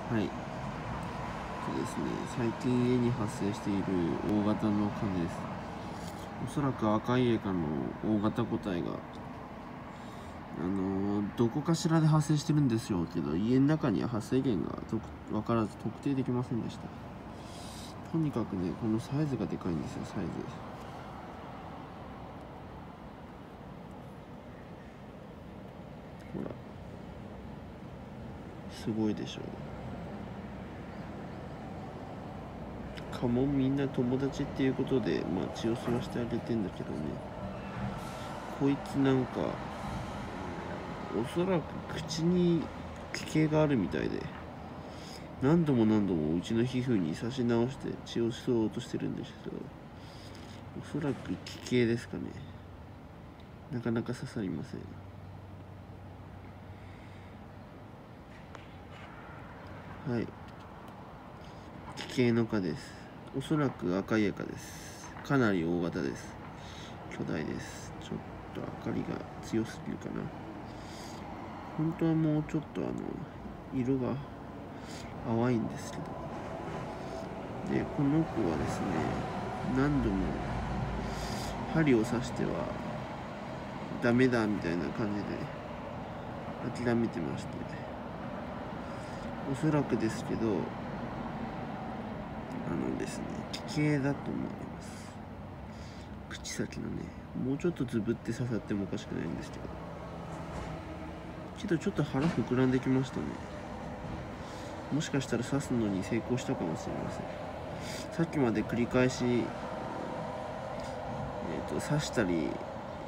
はい。ですね、最近家に発生している大型の蚊です。おそらくアカイエカの大型個体が、どこかしらで発生してるんでしょうけど、家の中には発生源が分からず特定できませんでした。とにかくね、このサイズがでかいんですよ、サイズ。ほら。すごいでしょう。蚊もみんな友達っていうことで、血を吸わしてあげてんだけどね。こいつなんか、おそらく口に奇形があるみたいで、何度もうちの皮膚に刺し直して血を吸おうとしてるんですけど、おそらく奇形ですかね。なかなか刺さりません。はい。奇形の蚊です。おそらく赤い赤です。かなり大型です。巨大です。ちょっと明かりが強すぎるかな。本当はもうちょっと色が淡いんですけど。で、この子はですね、何度も針を刺してはダメだみたいな感じで諦めてまして、おそらくですけど、ですね、奇形だと思います。口先のね、もうちょっとズブって刺さってもおかしくないんですけど、ちょっと腹膨らんできましたね。もしかしたら刺すのに成功したかもしれません。さっきまで繰り返し、刺したり引っ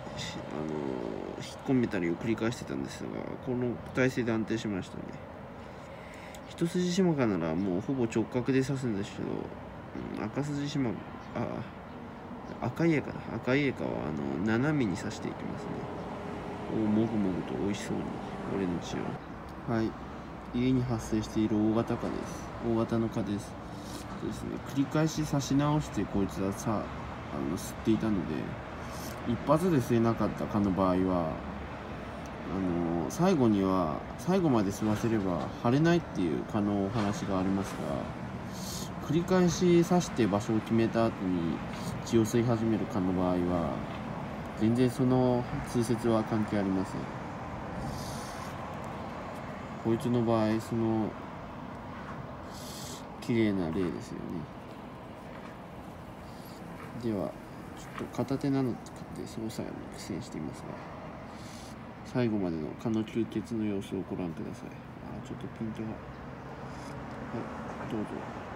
込めたりを繰り返してたんですが、この体勢で安定しましたね。一筋島かならもうほぼ直角で刺すんですけど、赤筋島、赤いエカだ。赤いエカは斜めに刺していきますね。もぐもぐと美味しそうに俺の血を。はい。家に発生している大型蚊です。大型の蚊です。ですね、繰り返し刺し直してこいつは吸っていたので、一発で吸えなかった蚊の場合は最後まで吸わせれば腫れないっていう蚊のお話がありますが、繰り返し刺して場所を決めた後に血を吸い始める蚊の場合は全然その通説は関係ありません。こいつの場合綺麗な例ですよね。ではちょっと片手なので操作に苦戦していますが、最後までの蚊の吸血の様子をご覧ください。ちょっとピントが、はい、どうぞ。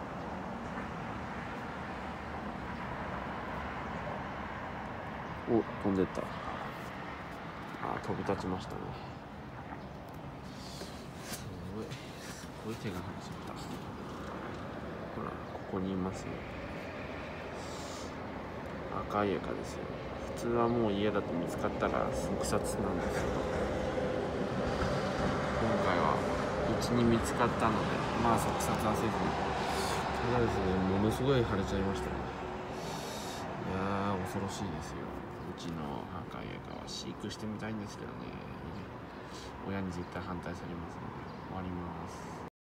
飛んでった。飛び立ちましたね。すごい手が離しました。ほら、ここにいますよ。赤い赤ですよ。普通はもう家だと見つかったら即殺なんですけど、今回はうちに見つかったので即殺はせずに、ただですね、ものすごい腫れちゃいましたね。いやー、恐ろしいですよ。うちの赤い赤は飼育してみたいんですけどね、親に絶対反対されますので終わります。